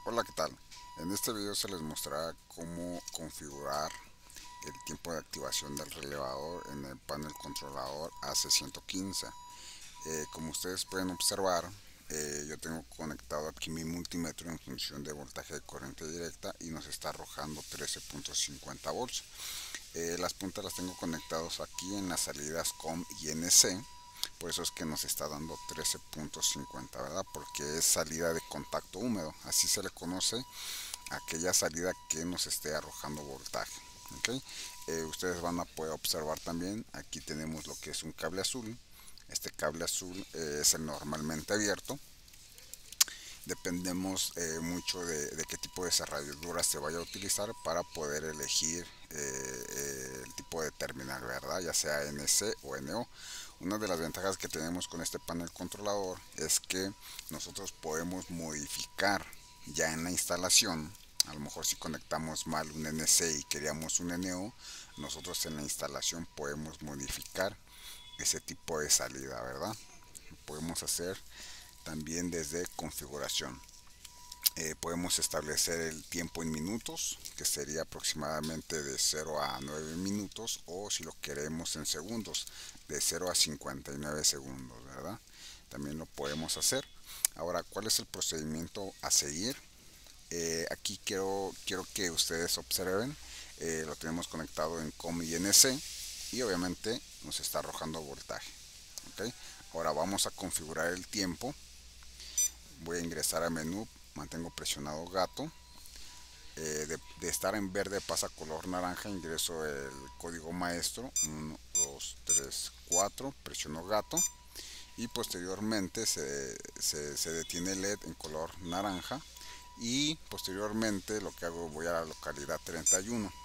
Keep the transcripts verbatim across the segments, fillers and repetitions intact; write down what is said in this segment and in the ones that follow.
Hola, ¿qué tal? En este video se les mostrará cómo configurar el tiempo de activación del relevador en el panel controlador A C ciento quince. Eh, como ustedes pueden observar, eh, yo tengo conectado aquí mi multímetro en función de voltaje de corriente directa y nos está arrojando trece punto cincuenta volts. Eh, las puntas las tengo conectados aquí en las salidas COM y N C. Por eso es que nos está dando trece punto cincuenta, ¿verdad? Porque es salida de contacto húmedo, así se le conoce a aquella salida que nos esté arrojando voltaje. ¿Okay? Eh, ustedes van a poder observar también, aquí tenemos lo que es un cable azul. Este cable azul eh, es el normalmente abierto. Dependemos eh, mucho de, de qué tipo de cerradura se vaya a utilizar para poder elegir eh, eh, el tipo de terminal, ¿verdad? Ya sea N C o N O. Una de las ventajas que tenemos con este panel controlador es que nosotros podemos modificar ya en la instalación. A lo mejor si conectamos mal un N C y queríamos un N O, nosotros en la instalación podemos modificar ese tipo de salida, ¿verdad? Lo podemos hacer también desde configuración. Eh, podemos establecer el tiempo en minutos, que sería aproximadamente de cero a nueve minutos, o si lo queremos en segundos, de cero a cincuenta y nueve segundos, ¿verdad? También lo podemos hacer. Ahora, ¿cuál es el procedimiento a seguir? Eh, aquí quiero, quiero que ustedes observen, eh, lo tenemos conectado en COM y N C y obviamente nos está arrojando voltaje. ¿Okay? Ahora vamos a configurar el tiempo. Voy a ingresar a menú, mantengo presionado gato. Eh, de, de estar en verde pasa a color naranja, ingreso el código maestro uno, dos, tres, cuatro, presiono gato y posteriormente se, se, se detiene el L E D en color naranja y posteriormente lo que hago, voy a la localidad treinta y uno.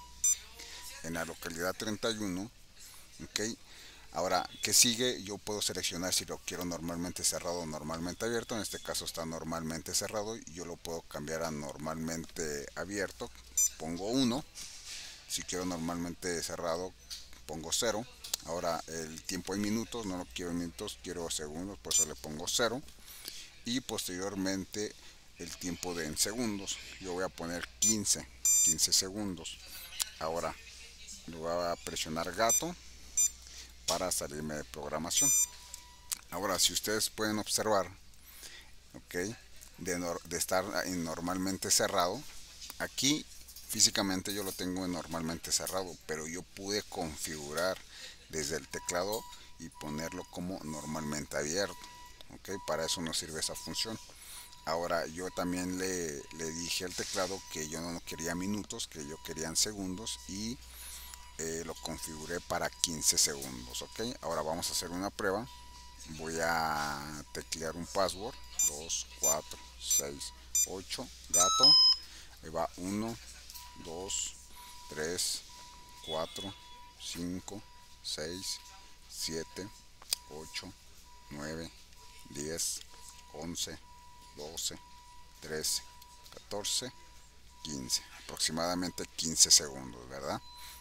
En la localidad treinta y uno, ok. Ahora, ¿qué sigue? Yo puedo seleccionar si lo quiero normalmente cerrado o normalmente abierto. En este caso está normalmente cerrado y yo lo puedo cambiar a normalmente abierto. Pongo uno. Si quiero normalmente cerrado, pongo cero. Ahora, el tiempo en minutos, no lo quiero en minutos, quiero segundos, por eso le pongo cero. Y posteriormente el tiempo de en segundos. Yo voy a poner quince, quince segundos. Ahora, le voy a presionar gato para salirme de programación. Ahora, si ustedes pueden observar, ok, de, no, de estar en normalmente cerrado, aquí físicamente yo lo tengo en normalmente cerrado, pero yo pude configurar desde el teclado y ponerlo como normalmente abierto. Ok, para eso nos sirve esa función. Ahora, yo también le, le dije al teclado que yo no quería minutos, que yo quería en segundos y eh, lo configuré para quince segundos. Ok, ahora vamos a hacer una prueba. Voy a teclear un password: dos cuatro seis ocho, gato. Ahí va: uno dos tres cuatro cinco seis siete ocho nueve diez once doce trece catorce quince, aproximadamente quince segundos, ¿verdad?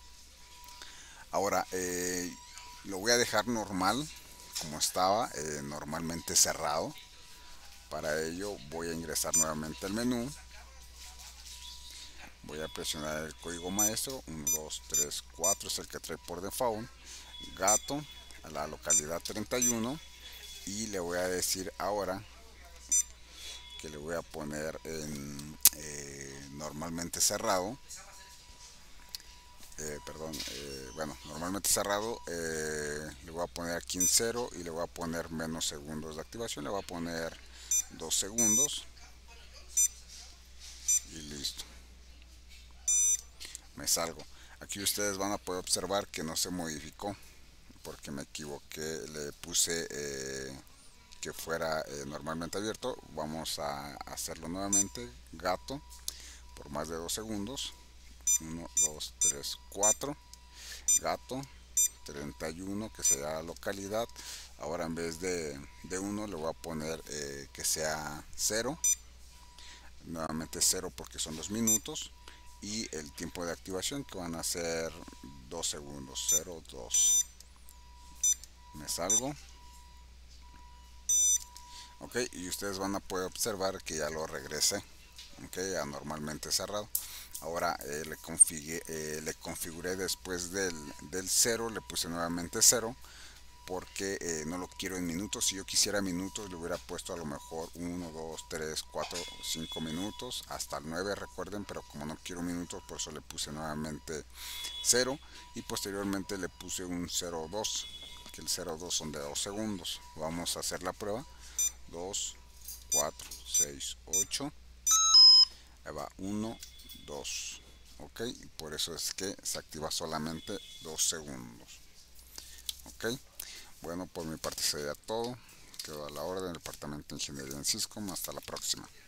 Ahora eh, lo voy a dejar normal como estaba, eh, normalmente cerrado. Para ello voy a ingresar nuevamente al menú. Voy a presionar el código maestro uno dos tres cuatro, es el que trae por default. Gato a la localidad treinta y uno y le voy a decir ahora que le voy a poner en eh, normalmente cerrado. Eh, perdón, eh, bueno, normalmente cerrado, eh, le voy a poner aquí en cero y le voy a poner menos segundos de activación, le voy a poner dos segundos y listo, me salgo. Aquí ustedes van a poder observar que no se modificó porque me equivoqué, le puse eh, que fuera eh, normalmente abierto. Vamos a hacerlo nuevamente, gato, por más de dos segundos, uno dos tres cuatro, gato treinta y uno, que sea la localidad. Ahora en vez de, de uno le voy a poner eh, que sea cero, nuevamente cero porque son dos minutos, y el tiempo de activación que van a ser dos segundos, cero dos. Me salgo. Ok, y ustedes van a poder observar que ya lo regresé. ok, anormalmente cerrado. Ahora eh, le, configuré, eh, le configuré después del, del cero, le puse nuevamente cero porque eh, no lo quiero en minutos. Si yo quisiera minutos, le hubiera puesto a lo mejor uno, dos, tres, cuatro, cinco minutos, hasta el nueve, recuerden, pero como no quiero minutos, por eso le puse nuevamente cero y posteriormente le puse un cero coma dos, que el cero coma dos son de dos segundos. Vamos a hacer la prueba. dos, cuatro, seis, ocho. Ahí va uno, dos. Ok, por eso es que se activa solamente dos segundos. Ok. Bueno, por mi parte sería todo. Quedo a la orden del Departamento de Ingeniería en Cisco. Hasta la próxima.